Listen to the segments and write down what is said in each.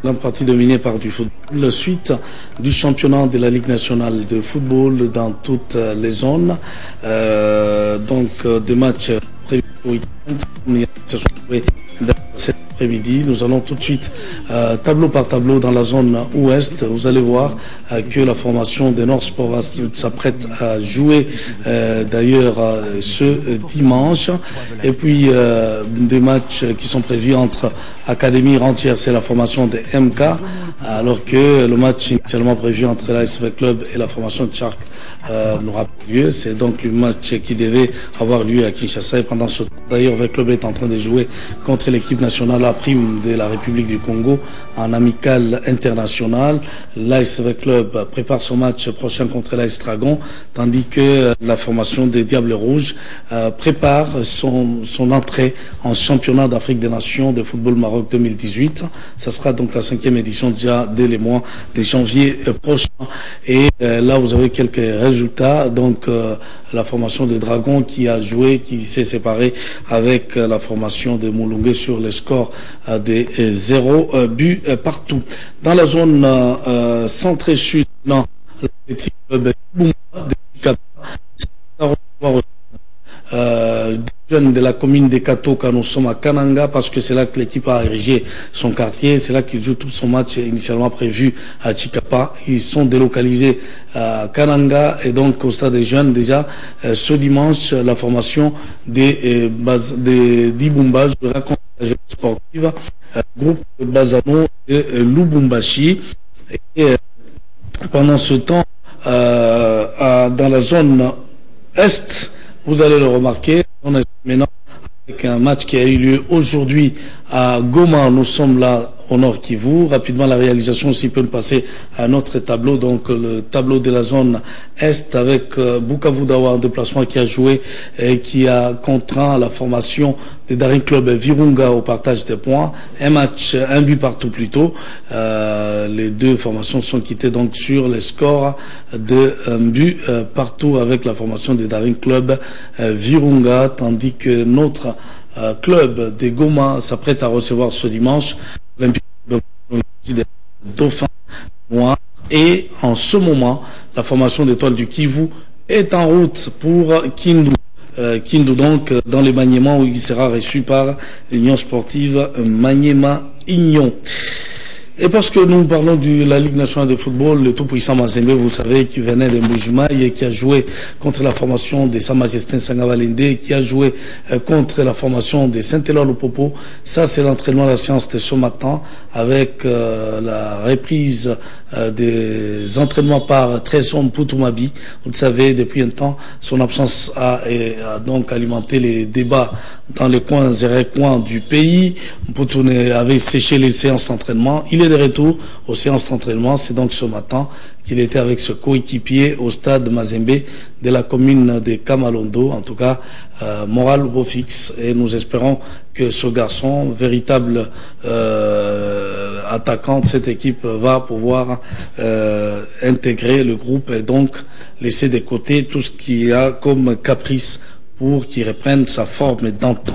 Grande partie dominée par du football. La suite du championnat de la Ligue nationale de football dans toutes les zones. Des matchs prévus au week-end. Cet après-midi, nous allons tout de suite tableau par tableau dans la zone ouest. Vous allez voir que la formation des Nord Sport s'apprête à jouer d'ailleurs ce dimanche. Et puis des matchs qui sont prévus entre Académie Rentière, c'est la formation des MK, alors que le match initialement prévu entre l'ASV Club et la formation de Shark n'aura pas lieu. C'est donc le match qui devait avoir lieu à Kinshasa. Et pendant ce temps, d'ailleurs, le club est en train de jouer contre l'équipe nationale A prime de la République du Congo en amical international. L'ASV Club prépare son match prochain contre l'AS Dragon, tandis que la formation des Diables Rouges prépare son entrée en championnat d'Afrique des Nations de football Maroc 2018. Ça sera donc la 5e édition déjà dès les mois de janvier prochain. Et là, vous avez quelques résultats. Donc, la formation des Dragons qui a joué, qui s'est séparée avec la formation de Moulungue sur le score des 0 buts partout. Dans la zone centre-sud, l'Athletic Club jeunes de la commune de Katoka, nous sommes à Kananga parce que c'est là que l'équipe a érigé son quartier, c'est là qu'il joue tout son match initialement prévu à Chikapa. Ils sont délocalisés à Kananga et donc au stade des jeunes déjà ce dimanche la formation des d'Ibumba jouera contre la jeune sportive groupe Bazano et Lubumbashi. Et pendant ce temps dans la zone est, vous allez le remarquer, on est maintenant avec un match qui a eu lieu aujourd'hui à Goma. Nous sommes là au Nord Kivu. Rapidement, la réalisation aussi peut nous passer à un autre tableau, donc le tableau de la zone Est avec Bukavu Dawa en déplacement qui a joué et qui a contraint la formation des Daring Club Virunga au partage des points. Un match, un but partout plutôt. Les deux formations sont quittées donc sur les scores de un but partout avec la formation des Daring Club Virunga, tandis que notre club des Goma s'apprête à recevoir ce dimanche l'Olympique des Dauphins Noirs. Et en ce moment, la formation d'étoiles du Kivu est en route pour Kindu. Kindu donc dans les Maniema où il sera reçu par l'Union sportive Maniema Union. Et parce que nous parlons de la Ligue nationale de football, le tout-puissant Mazembe, vous savez, qui venait de Mbujimaï et qui a joué contre la formation de Sa Majesté Sangavalende, qui a joué contre la formation de Saint-Éloi Lupopo. Ça, c'est l'entraînement de la séance de ce matin avec la reprise des entraînements par Tresson Poutumabi. Vous le savez, depuis un temps, son absence a donc alimenté les débats dans les coins et recoins du pays. Poutoune avait séché les séances d'entraînement. Il est de retour aux séances d'entraînement. C'est donc ce matin qu'il était avec ce coéquipier au stade Mazembe de la commune de Kamalondo. En tout cas, moral au fixe. Et nous espérons que ce garçon, véritable attaquant de cette équipe, va pouvoir intégrer le groupe et donc laisser de côté tout ce qu'il y a comme caprice pour qu'il reprenne sa forme d'antan.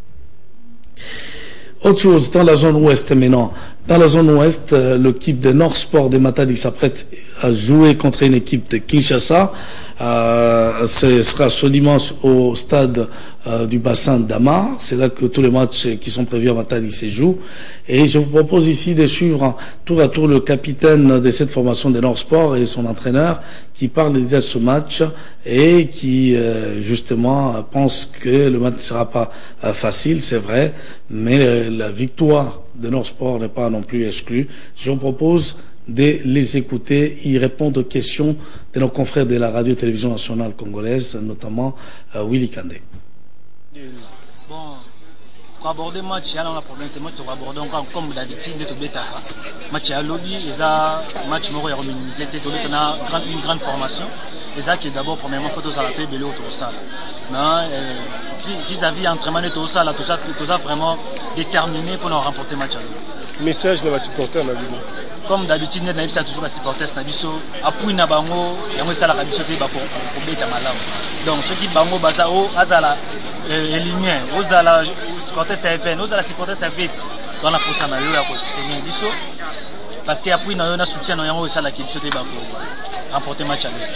Autre chose, dans la zone ouest maintenant. Dans la zone ouest, l'équipe de Nord Sport de Matadi s'apprête à jouer contre une équipe de Kinshasa. Ce sera ce dimanche au stade du bassin d'Amar. C'est là que tous les matchs qui sont prévus à Matadi se jouent. Et je vous propose ici de suivre tour à tour le capitaine de cette formation de Nord Sport et son entraîneur qui parle déjà de ce match et qui justement pense que le match ne sera pas facile, c'est vrai, mais la victoire de Nord Sport n'est pas non plus exclue. Je vous propose de les écouter. Ils répondent aux questions de nos confrères de la radio-télévision nationale congolaise, notamment Willy Kandé. Bon, pour aborder le match, il y a un problème. Pour aborder encore comme d'habitude, le match à lobby, il y a un match qui est minimisé, on a une grande formation. Et ça qui est d'abord, premièrement, il faut que la télé belé autour de ça. Mais vis-à-vis de l'entraînement de tout ça, tout ça vraiment déterminé pour nous remporter le match à lobby. Message de la supporter, comme d'habitude, nous avons toujours la supporter, appui na bango, yango ça la biso te ba pour beta malamu. Donc ceux qui bango baza o azala éliminé, ozala supporter CFN, ozala supporter CFT. dans la posa na yo ya ko soutenir biso parce que appui na yo na soutien na yango ça la biso te ba ko remporter match aller.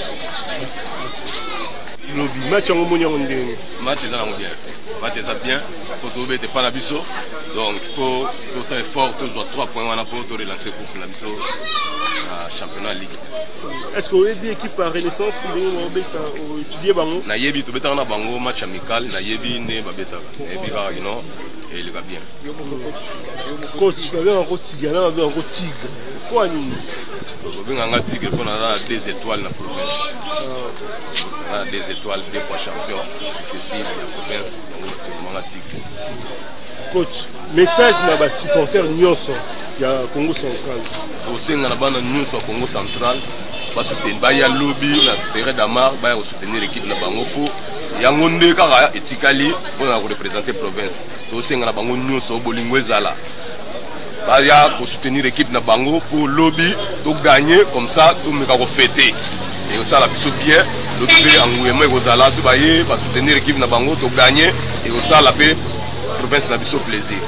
Lobi match en mondial match ça bien. Match ça bien pour trouver t'es pas na biso. Donc il faut tout ça effort toujours 3 points on a pour relancer course na biso championnat ligue. Est-ce que vous avez équipe à Renaissance ou étudier bango? Na yebi to beta na bango match amical na yebi ne ba beta. Yebi ba non et il va bien. Coach, tu avais un gros tigre, là avait un gros tigre. Quoi ni? On a un tigre qu'on a 2 étoiles dans la province. On a 2 étoiles, 2 fois champion successifs dans la province. Donc c'est vraiment un tigre. Coach, message na ba supporter nyonso ya Congo central. Aussi na bana nyonso ya Congo central parce que ba ya lobby na terrain d'Amar ba ya soutenir l'équipe na bango pour yango nde kaka etikali pour na représenter province. Aussi na bango nyonso bolingo ezala. Ba ya pour soutenir l'équipe na bango pour lobby to gagner comme ça tout me ka ko fêter. Et ça la biso bien le fait engouement ezala so ba ye ba soutenir l'équipe na bango to gagner et ça la paix province n'a biso plaisir.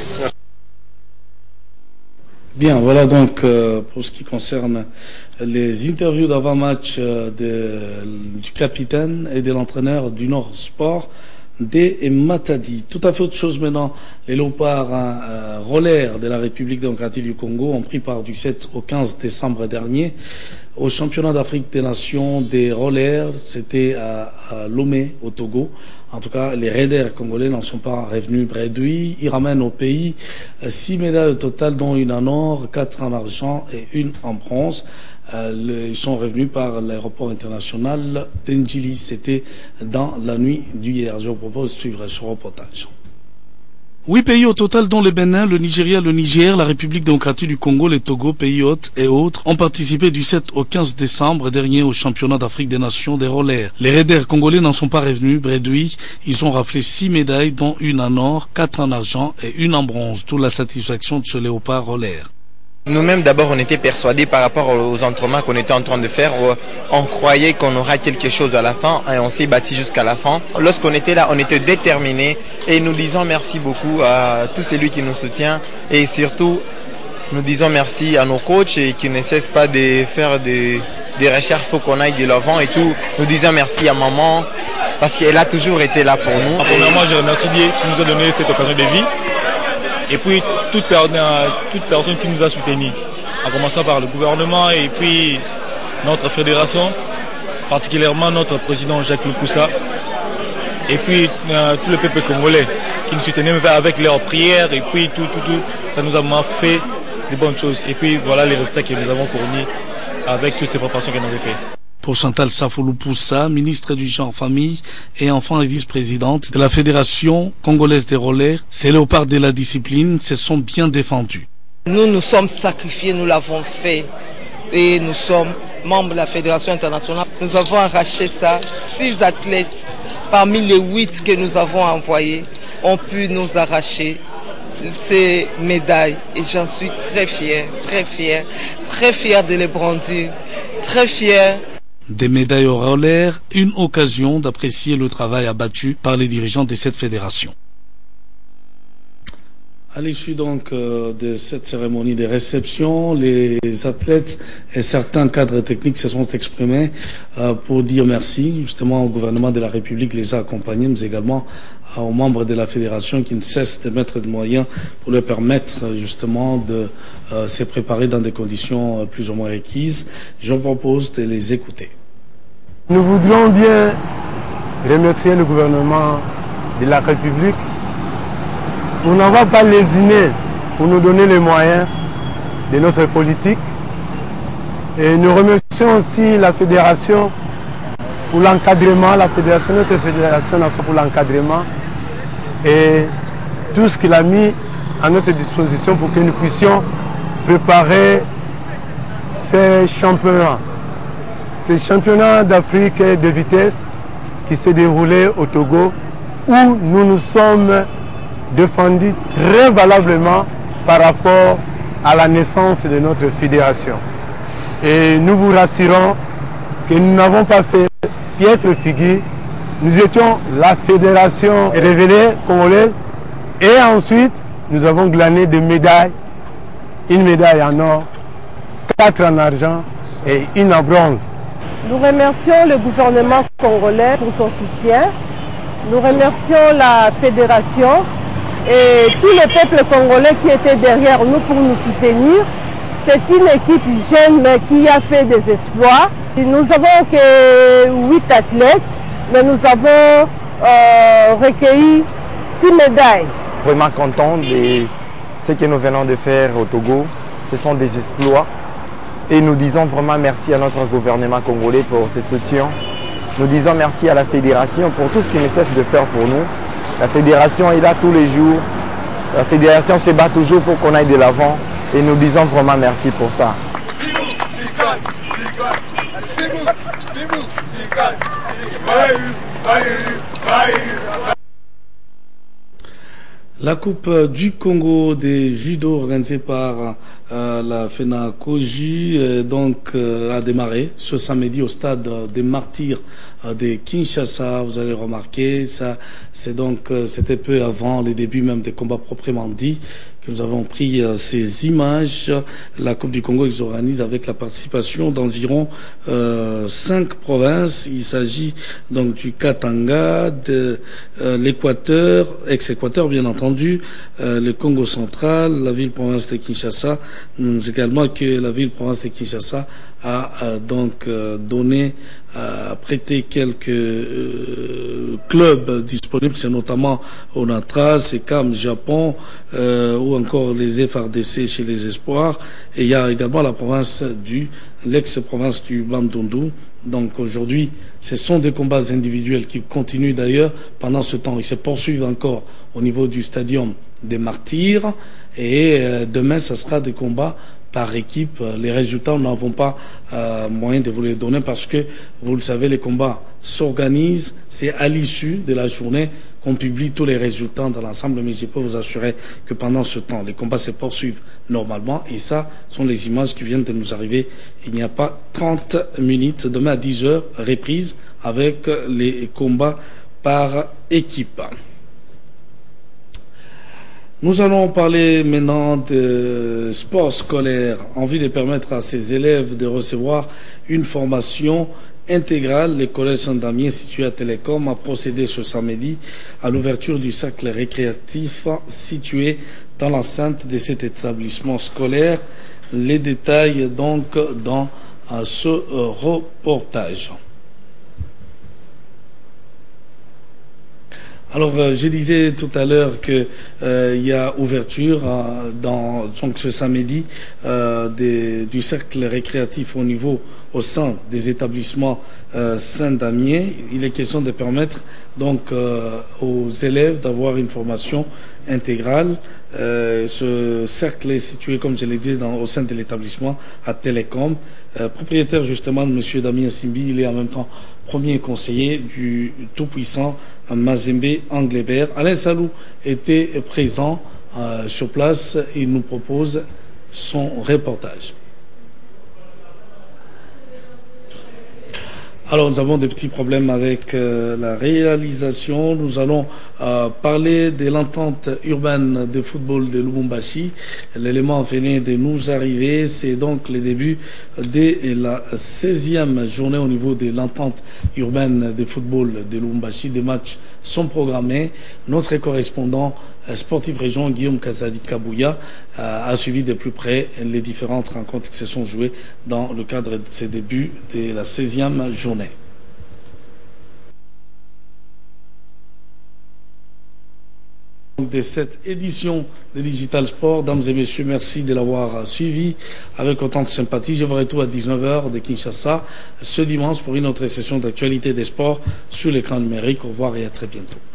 Bien, voilà donc pour ce qui concerne les interviews d'avant-match du capitaine et de l'entraîneur du Nord Sport, D. Matadi. Tout à fait autre chose maintenant, les léopards rollers de la République démocratique du Congo ont pris part du 7 au 15 décembre dernier au championnat d'Afrique des Nations des rollers. C'était à Lomé, au Togo. En tout cas, les raiders congolais n'en sont pas revenus bredouilles. Ils ramènent au pays 6 médailles au total, dont une en or, 4 en argent et une en bronze. Ils sont revenus par l'aéroport international d'Ndjili. C'était dans la nuit d'hier. Je vous propose de suivre ce reportage. 8 pays au total, dont le Bénin, le Nigeria, le Niger, la République démocratique du Congo, le Togo, pays hôtes et autres, ont participé du 7 au 15 décembre dernier au championnat d'Afrique des Nations des rollers. Les raiders congolais n'en sont pas revenus bredouilles. Ils ont raflé 6 médailles, dont une en or, 4 en argent et une en bronze. Toute la satisfaction de ce léopard roller. Nous-mêmes, d'abord, on était persuadés par rapport aux entraînements qu'on était en train de faire. On croyait qu'on aura quelque chose à la fin et on s'est battu jusqu'à la fin. Lorsqu'on était là, on était déterminés et nous disons merci beaucoup à tout celui qui nous soutient et surtout, nous disons merci à nos coachs et qui ne cessent pas de faire des recherches pour qu'on aille de l'avant et tout. Nous disons merci à maman parce qu'elle a toujours été là pour nous. Premièrement, je remercie Dieu qui nous a donné cette occasion de vie. Et puis toute personne qui nous a soutenus, en commençant par le gouvernement et puis notre fédération, particulièrement notre président Jacques Loukoussa, et puis tout le peuple congolais qui nous soutenait avec leurs prières, et puis tout, ça nous a fait de bonnes choses. Et puis voilà les résultats que nous avons fournis avec toutes ces préparations qu'on avait fait. Pour Chantal Safoulou-Poussa, ministre du genre, famille et enfants et vice-présidente de la Fédération congolaise des rollers, ces léopards de la discipline se sont bien défendus. Nous nous sommes sacrifiés, nous l'avons fait et nous sommes membres de la Fédération internationale. Nous avons arraché ça. 6 athlètes parmi les 8 que nous avons envoyés ont pu nous arracher ces médailles et j'en suis très fier de les brandir, très fier. Des médailles au roller, une occasion d'apprécier le travail abattu par les dirigeants de cette fédération. À l'issue donc de cette cérémonie de réception, les athlètes et certains cadres techniques se sont exprimés pour dire merci justement au gouvernement de la République qui les a accompagnés, mais également aux membres de la fédération qui ne cessent de mettre des moyens pour leur permettre justement de se préparer dans des conditions plus ou moins requises. Je vous propose de les écouter. Nous voudrions bien remercier le gouvernement de la République. Nous n'avons pas lésiné pour nous donner les moyens de notre politique. Et nous remercions aussi la fédération pour l'encadrement, notre fédération nationale pour l'encadrement et tout ce qu'il a mis à notre disposition pour que nous puissions préparer ces championnats. Ces championnats d'Afrique de vitesse qui s'est déroulé au Togo où nous nous sommes défendus très valablement par rapport à la naissance de notre fédération. Et nous vous rassurons que nous n'avons pas fait piètre figure. Nous étions la fédération révélée congolaise et ensuite nous avons glané des médailles, une médaille en or, 4 en argent et une en bronze. Nous remercions le gouvernement congolais pour son soutien. Nous remercions la fédération et tout le peuple congolais qui était derrière nous pour nous soutenir. C'est une équipe jeune mais qui a fait des exploits. Nous n'avons que 8 athlètes, mais nous avons recueilli 6 médailles. Vraiment content de ce que nous venons de faire au Togo. Ce sont des exploits. Et nous disons vraiment merci à notre gouvernement congolais pour ce soutien. Nous disons merci à la fédération pour tout ce qu'il ne cesse de faire pour nous. La fédération est là tous les jours. La fédération se bat toujours pour qu'on aille de l'avant. Et nous disons vraiment merci pour ça. La Coupe du Congo des judo organisée par la FENACOJU a démarré ce samedi au stade des Martyrs de Kinshasa. Vous allez remarquer, ça c'était peu avant les débuts même des combats proprement dits que nous avons pris ces images. La Coupe du Congo ils organisent avec la participation d'environ 5 provinces. Il s'agit donc du Katanga, de l'Équateur, ex-Équateur bien entendu, le Congo central, la ville-province de Kinshasa, également que la ville-province de Kinshasa a prêté quelques clubs disponibles, c'est notamment Onatra, Sekam, Japon, ou encore les FRDC chez les Espoirs. Et il y a également la province l'ex-province du Bandundu. Donc aujourd'hui, ce sont des combats individuels qui continuent d'ailleurs pendant ce temps. Ils se poursuivent encore au niveau du stadium des Martyrs. Et demain, ce sera des combats par équipe. Les résultats, nous n'avons pas moyen de vous les donner parce que, vous le savez, les combats s'organisent. C'est à l'issue de la journée qu'on publie tous les résultats dans l'ensemble. Mais je peux vous assurer que pendant ce temps, les combats se poursuivent normalement. Et ça sont les images qui viennent de nous arriver. Il n'y a pas 30 minutes. Demain à 10h, reprise avec les combats par équipe. Nous allons parler maintenant de sport scolaire. Envie de permettre à ces élèves de recevoir une formation intégrale. Le collège Saint-Damien, situé à Télécom, a procédé ce samedi à l'ouverture du cercle récréatif situé dans l'enceinte de cet établissement scolaire. Les détails donc dans ce reportage. Alors, je disais tout à l'heure que il y a ouverture donc ce samedi du cercle récréatif au sein des établissements Saint-Damien. Il est question de permettre donc aux élèves d'avoir une formation intégrale. Ce cercle est situé, comme je l'ai dit, au sein de l'établissement à Télécom. Propriétaire justement de M. Damien Simbi, il est en même temps premier conseiller du tout-puissant Mazembe Anglebert. Alain Salou était présent sur place. Il nous propose son reportage. Alors, nous avons des petits problèmes avec la réalisation. Nous allons parler de l'entente urbaine de football de Lubumbashi. L'élément venait de nous arriver. C'est donc le début de la 16e journée au niveau de l'entente urbaine de football de Lubumbashi. Des matchs sont programmés. Notre correspondant sportif région, Guillaume Kazadi Kabouya, a suivi de plus près les différentes rencontres qui se sont jouées dans le cadre de ces débuts de la 16e journée. De cette édition de Digital Sport, dames et messieurs, merci de l'avoir suivi avec autant de sympathie. Je vous retrouve à 19h de Kinshasa ce dimanche pour une autre session d'actualité des sports sur l'écran numérique. Au revoir et à très bientôt.